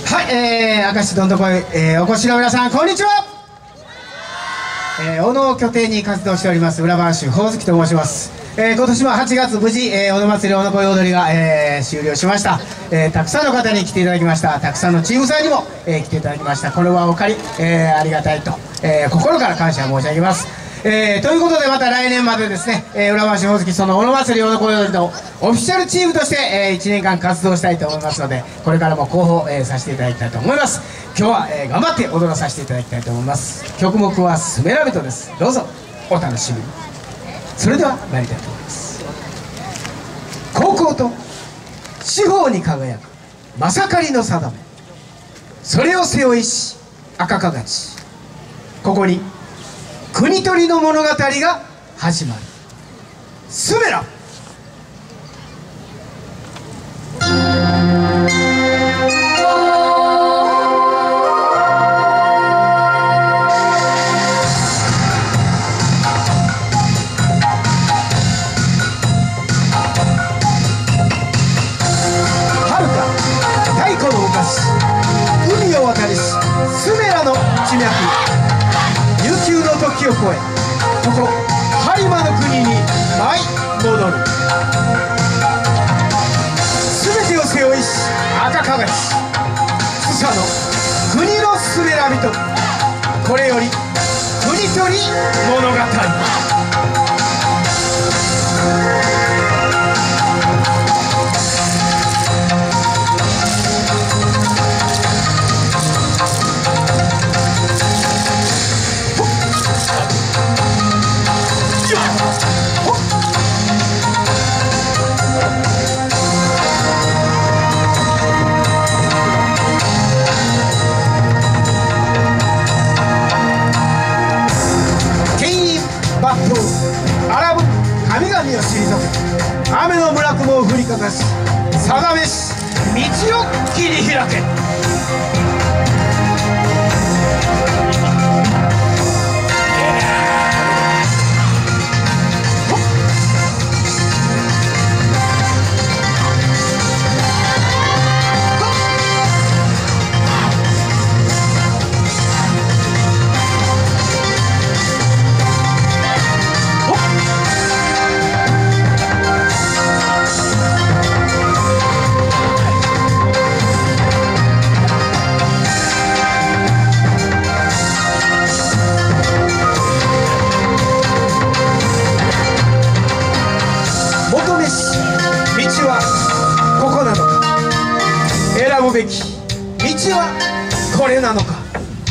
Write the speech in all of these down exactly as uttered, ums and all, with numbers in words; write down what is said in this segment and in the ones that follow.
はい、えー、明石どんどこい、えー、お越しの皆さん、こんにちは。えー、小野を拠点に活動しております浦番衆ほおずきと申します。えー、今年もはちがつ無事、えー、小野祭り小野こい踊りが、えー、終了しました。えー、たくさんの方に来ていただきました。たくさんのチームさんにも、えー、来ていただきました。これはお借り、えー、ありがたいと、えー、心から感謝申し上げます。えー、ということでまた来年までですね、えー、浦和市ほおずきその小野祭り小野こい踊りのオフィシャルチームとして、えー、いちねんかん活動したいと思いますので、これからも広報、えー、させていただきたいと思います。今日は、えー、頑張って踊らさせていただきたいと思います。曲目は「スメラビト」です。どうぞお楽しみに。それでは参りたいと思います。高校と四方に輝くまさかりの定め、それを背負いし赤かがち、ここに国取りの物語が始まる。スメラ。はるか太古の昔、海を渡りしスメラの地脈、悠久の時を超え、ここ播磨の国に舞い戻る。全てを背負いし赤かがち、スサの国のスメラ人、これより国取り物語。荒ぶ神々を退け、雨の村雲を降りかかし、定めし道を切り開け。道はここなのか、選ぶべき道はこれなのか。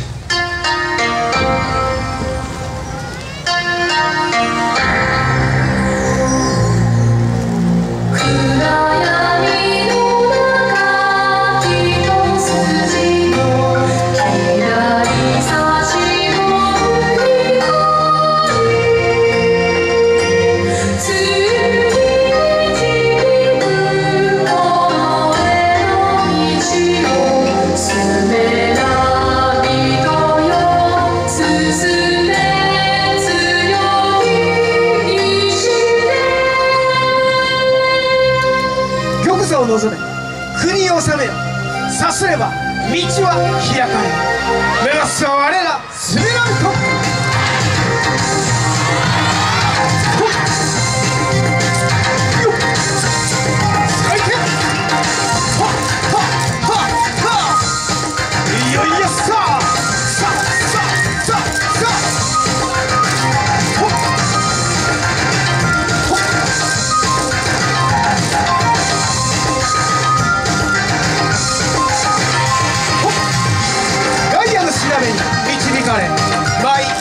を望め国を治めよ、さすれば道は開かれる。目指すは我らスメラビト。いよいよさあさあさあさあさあ、ガイアの調べに導かれ舞い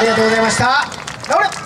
ありがとうございました。頑張れ。